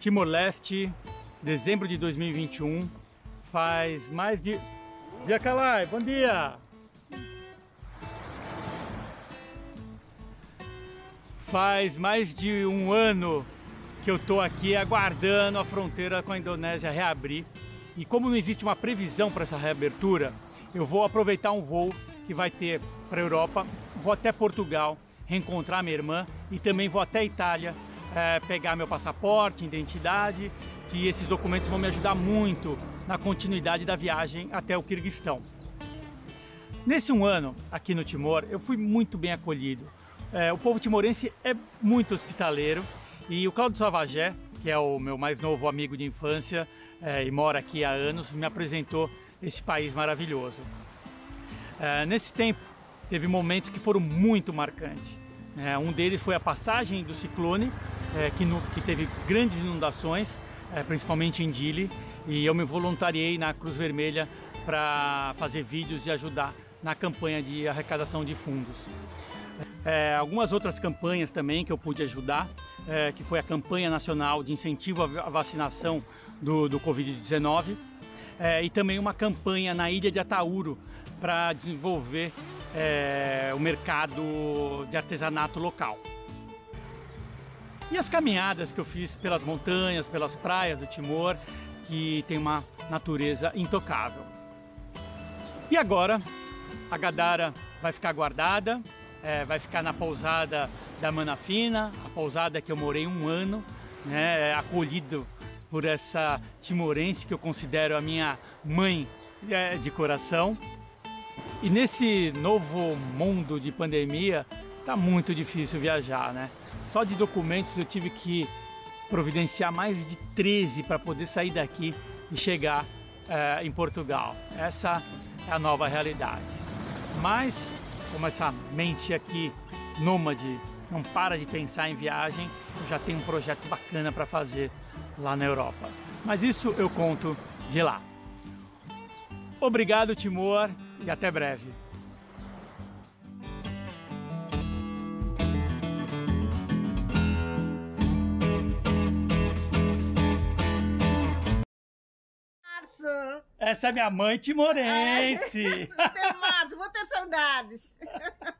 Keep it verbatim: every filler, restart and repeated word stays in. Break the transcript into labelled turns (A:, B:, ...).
A: Timor-Leste, dezembro de dois mil e vinte e um, faz mais de... Jacalai, bom dia! Faz mais de um ano que eu tô aqui aguardando a fronteira com a Indonésia reabrir. E como não existe uma previsão para essa reabertura, eu vou aproveitar um voo que vai ter para a Europa, vou até Portugal, reencontrar minha irmã e também vou até a Itália, é, pegar meu passaporte, identidade, que esses documentos vão me ajudar muito na continuidade da viagem até o Quirguistão. Nesse um ano aqui no Timor, eu fui muito bem acolhido. É, o povo timorense é muito hospitaleiro e o Cláudio Savagé, que é o meu mais novo amigo de infância é, e mora aqui há anos, me apresentou esse país maravilhoso. É, nesse tempo, teve momentos que foram muito marcantes. É, um deles foi a passagem do ciclone, é, que, no, que teve grandes inundações, é, principalmente em Dili, e eu me voluntariei na Cruz Vermelha para fazer vídeos e ajudar na campanha de arrecadação de fundos. É, algumas outras campanhas também que eu pude ajudar, é, que foi a campanha nacional de incentivo à vacinação do, do Covid dezenove, é, e também uma campanha na ilha de Atauro para desenvolver é, o mercado de artesanato local. E as caminhadas que eu fiz pelas montanhas, pelas praias do Timor, que tem uma natureza intocável. E agora a Gadara vai ficar guardada, é, vai ficar na pousada da Manafina, a pousada que eu morei um ano, né, acolhido por essa timorense que eu considero a minha mãe é, de coração. E nesse novo mundo de pandemia, tá muito difícil viajar, né? Só de documentos eu tive que providenciar mais de treze para poder sair daqui e chegar é, em Portugal. Essa é a nova realidade. Mas, como essa mente aqui, nômade, não para de pensar em viagem, eu já tenho um projeto bacana para fazer lá na Europa. Mas isso eu conto de lá. Obrigado, Timor, e até breve.
B: Março!
A: Essa é minha mãe timorense!
B: Até março, vou ter saudades!